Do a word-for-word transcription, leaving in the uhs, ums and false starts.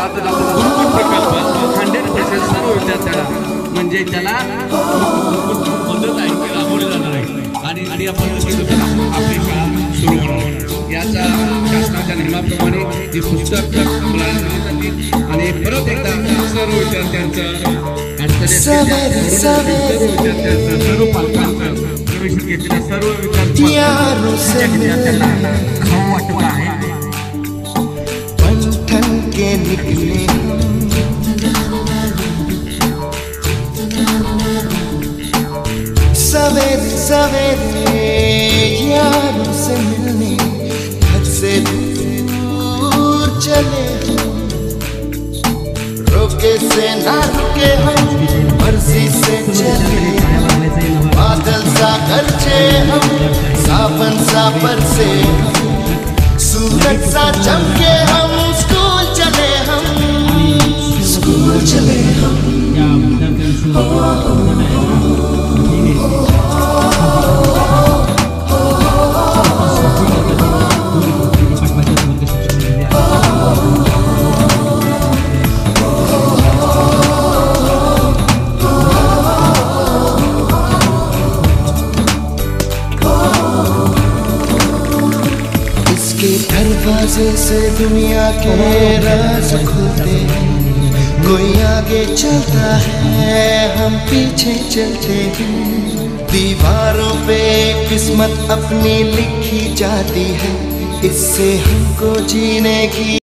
आता जाता गुरुकुल प्रकल्प हंड्रेड पर्सेंट सर्व विद्यार्थ्यांना म्हणजे त्याला मदत आहे ते राबवली जाणार आहे आणि आणि आपण आपली शाळा सुरू होणार याचा शासनाच्या नियमाप्रमाणे ही पुस्तक मुलांना दिली आणि परत एकदा सर्व विद्यार्थ्यांचं सर्व विद्यार्थ्यांचं सर्व पालकांचं प्रवेश घेतलेल्या सर्व विद्यार्थ्यांना खाऊ वाटत आहे पंथन के निकले सवेरे सवेरे यारों से मिलने घर से दूर चले रोके से ना रुके हम मर्जी से चले बादल सा गरजे हम सावन सा बरसे सूरज सा चमके हम स्कूल चले हम स्कूल चले हम दरवाजे से दुनिया के राज खुलते कोई आगे चलता है हम पीछे चलते हैं दीवारों पे किस्मत अपनी लिखी जाती है इससे हमको जीने की